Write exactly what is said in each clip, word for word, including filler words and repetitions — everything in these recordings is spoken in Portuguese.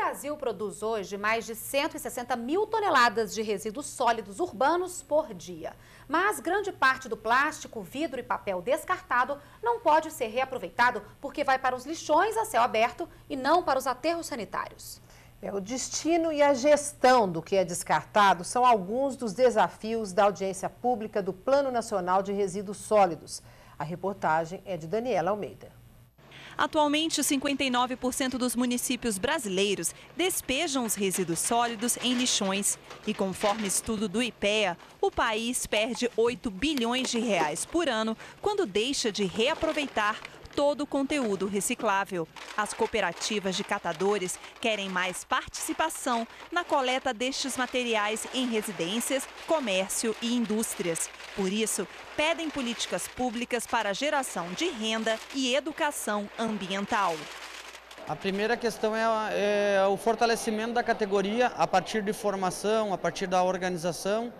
Brasil produz hoje mais de cento e sessenta mil toneladas de resíduos sólidos urbanos por dia. Mas grande parte do plástico, vidro e papel descartado não pode ser reaproveitado porque vai para os lixões a céu aberto e não para os aterros sanitários. É, o destino e a gestão do que é descartado são alguns dos desafios da audiência pública do Plano Nacional de Resíduos Sólidos. A reportagem é de Daniela Almeida. Atualmente, cinquenta e nove por cento dos municípios brasileiros despejam os resíduos sólidos em lixões. E conforme estudo do IPEA, o país perde oito bilhões de reais por ano quando deixa de reaproveitar todo o conteúdo reciclável. As cooperativas de catadores querem mais participação na coleta destes materiais em residências, comércio e indústrias. Por isso, pedem políticas públicas para a geração de renda e educação ambiental. A primeira questão é, é o fortalecimento da categoria a partir de formação, a partir da organização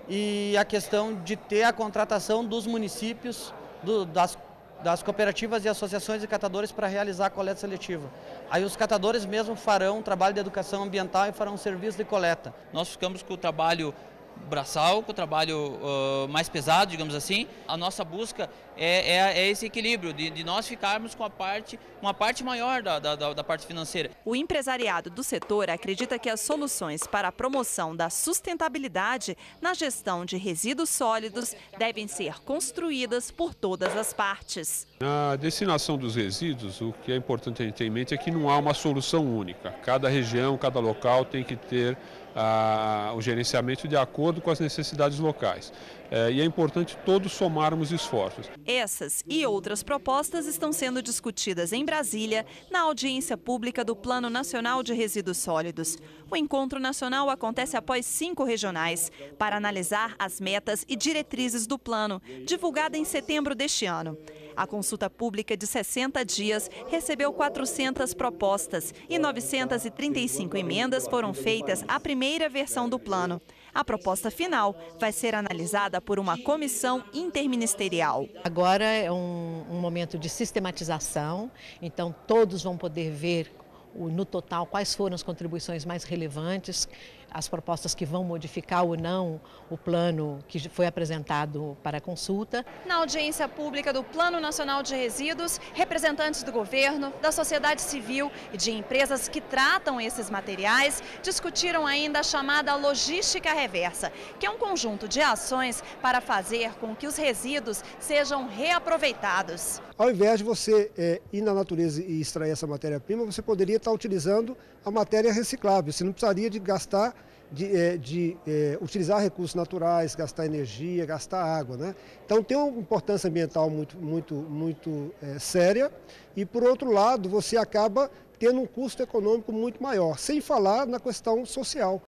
e a questão de ter a contratação dos municípios, do, das das cooperativas e associações de catadores para realizar a coleta seletiva. Aí os catadores mesmo farão um trabalho de educação ambiental e farão um serviço de coleta. Nós ficamos com o trabalho braçal, com o trabalho uh, mais pesado, digamos assim. A nossa busca é, é, é esse equilíbrio, de, de nós ficarmos com a parte, uma parte maior da, da, da parte financeira. O empresariado do setor acredita que as soluções para a promoção da sustentabilidade na gestão de resíduos sólidos devem ser construídas por todas as partes. Na destinação dos resíduos, o que é importante a gente ter em mente é que não há uma solução única. Cada região, cada local tem que ter ah, o gerenciamento de acordo com as necessidades locais. É, e é importante todos somarmos esforços. Essas e outras propostas estão sendo discutidas em Brasília na audiência pública do Plano Nacional de Resíduos Sólidos. O encontro nacional acontece após cinco regionais para analisar as metas e diretrizes do plano, divulgada em setembro deste ano. A consulta pública de sessenta dias recebeu quatrocentas propostas e novecentas e trinta e cinco emendas foram feitas à primeira versão do plano. A proposta final vai ser analisada por uma comissão interministerial. Agora é um, um momento de sistematização, então todos vão poder ver no total quais foram as contribuições mais relevantes, as propostas que vão modificar ou não o plano que foi apresentado para a consulta. Na audiência pública do Plano Nacional de Resíduos, representantes do governo, da sociedade civil e de empresas que tratam esses materiais discutiram ainda a chamada logística reversa, que é um conjunto de ações para fazer com que os resíduos sejam reaproveitados. Ao invés de você é, ir na natureza e extrair essa matéria-prima, você poderia estar utilizando a matéria reciclável. Você não precisaria de gastar, de, é, de é, utilizar recursos naturais, gastar energia, gastar água, né? Então tem uma importância ambiental muito, muito, muito é, séria e, por outro lado, você acaba tendo um custo econômico muito maior, sem falar na questão social.